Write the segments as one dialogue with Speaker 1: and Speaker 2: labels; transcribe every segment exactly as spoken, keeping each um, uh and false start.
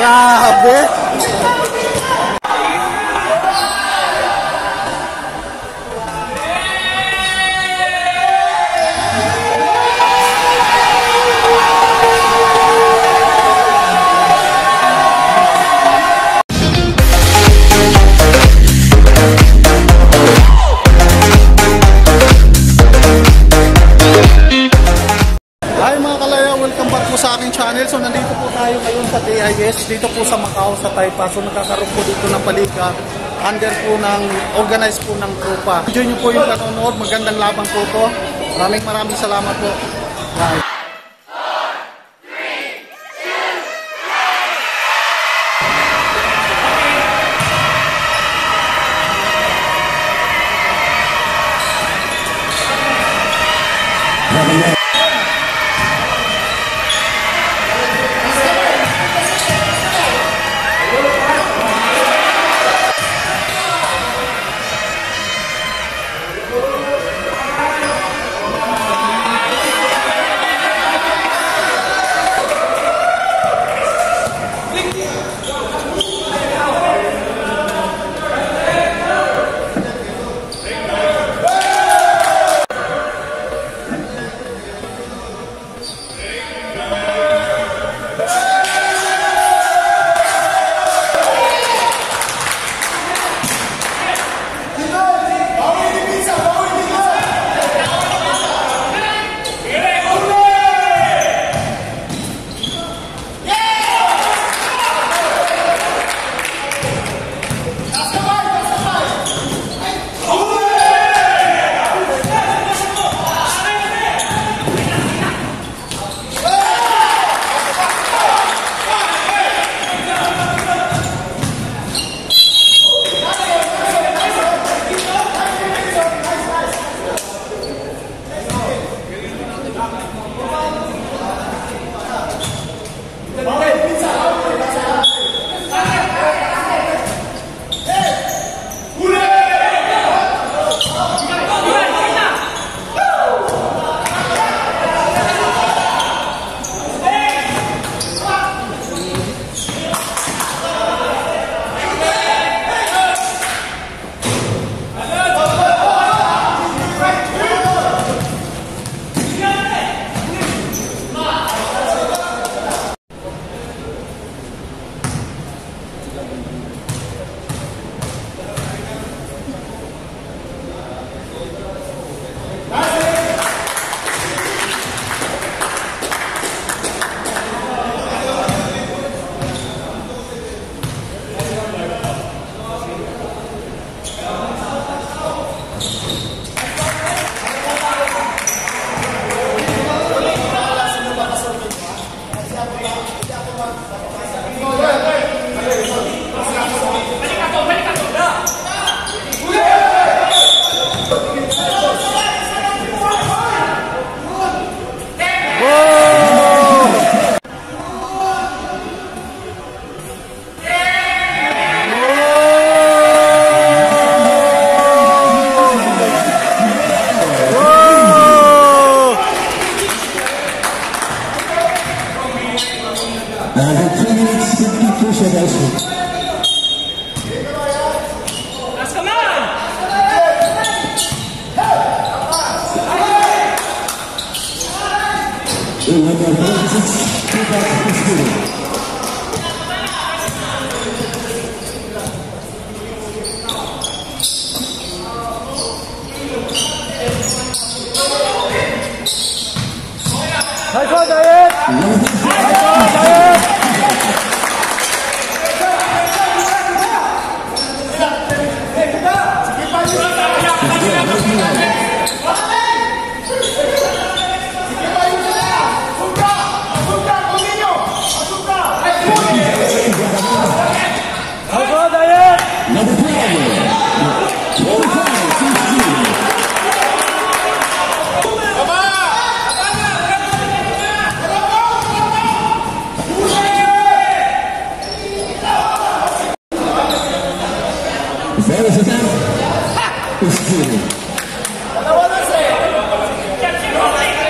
Speaker 1: Grabe! Sa aking channel. So nandito po tayo ngayon sa T I S dito po sa Macau, sa Taipa. So nagkakaroon po dito ng palika under po ng organized po ng tropa. Enjoy nyo po yung panonood. Magandang laban po to. Maraming maraming salamat po. Bye.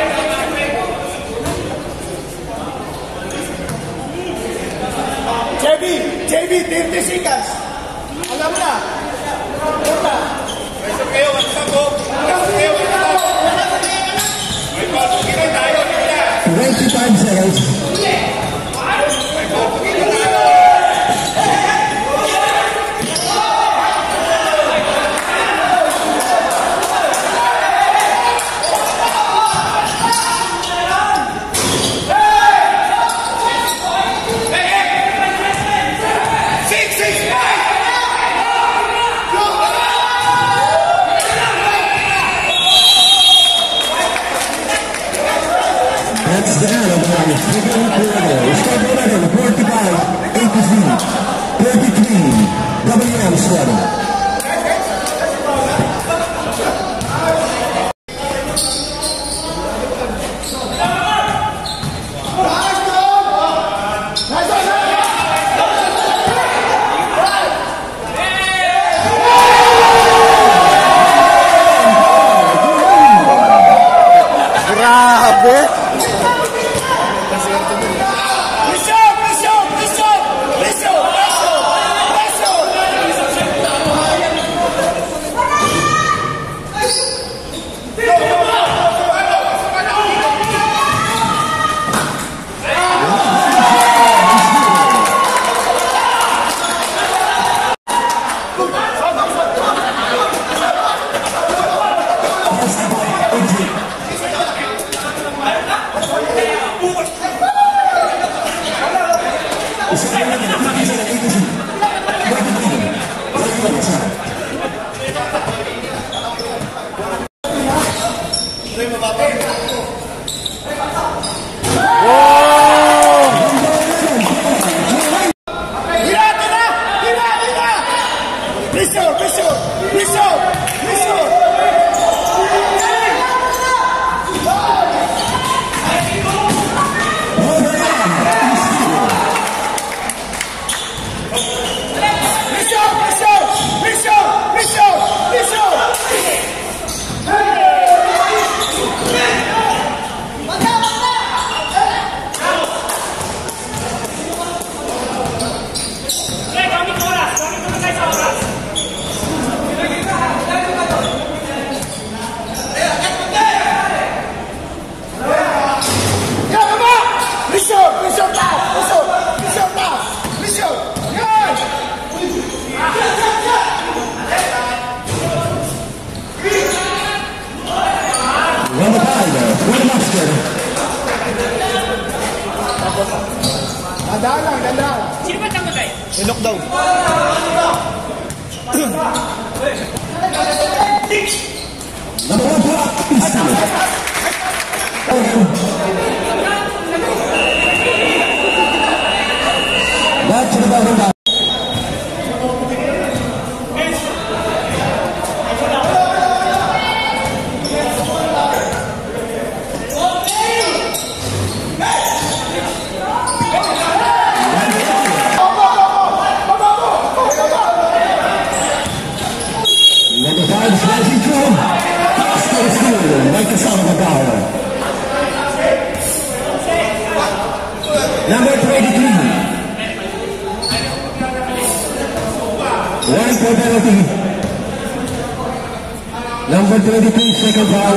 Speaker 2: Check B, J B, thirty seconds. Alam na. Wala. Pwesto kayo, wala sa ko. Pwesto kayo, wala sa ko. May paso kita tayo.
Speaker 3: twenty-five seconds.
Speaker 2: May paso kita tayo.
Speaker 3: That's the end of the second quarter. Start eleven, forty-five, A to Z, thirty-three, W M seven.
Speaker 1: Grabe!
Speaker 2: Dandan, dandan.
Speaker 4: Sino ba tanggal tayo?
Speaker 1: Ilok daw.
Speaker 3: Number one block, back to the bottom line. Number five is rising from Still Steele, like the sound of a dollar. Number twenty-three. One for penalty. Number twenty-three, second foul.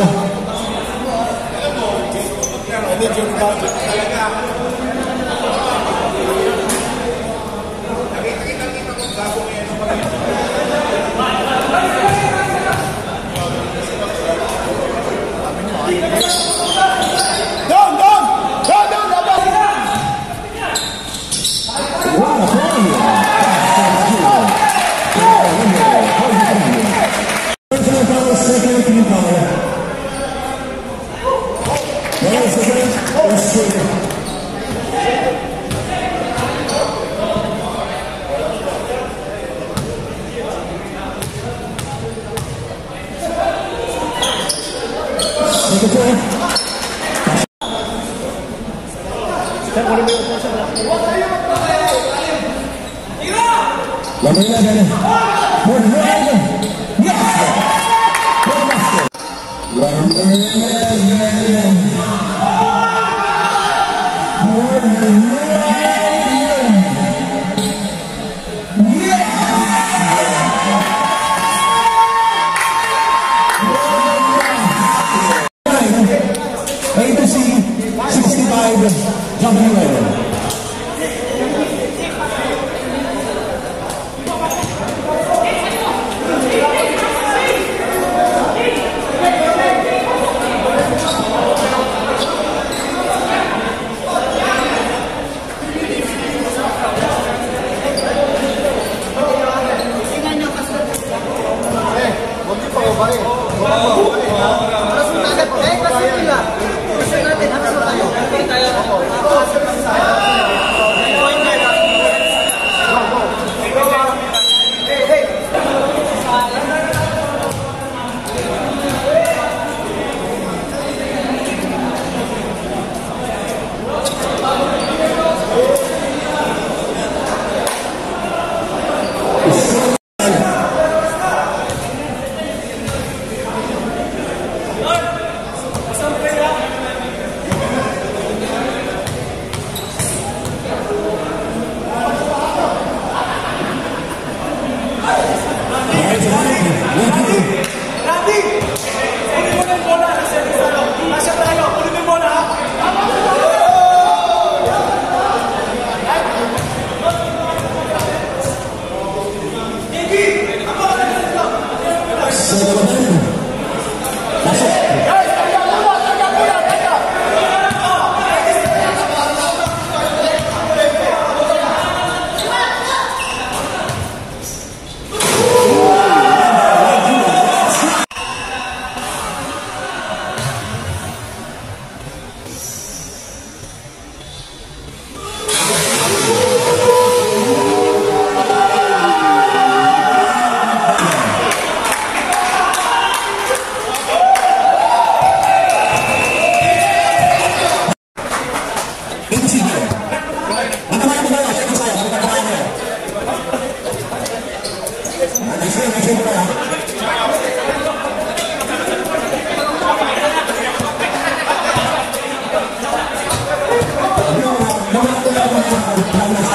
Speaker 2: Down, down, down, down, down, down.
Speaker 3: What a personal foul, second team foul. One second, one second. Second foul. Number eleven, for the Dragon, yes! Number eleven, for the Dragon. Pablo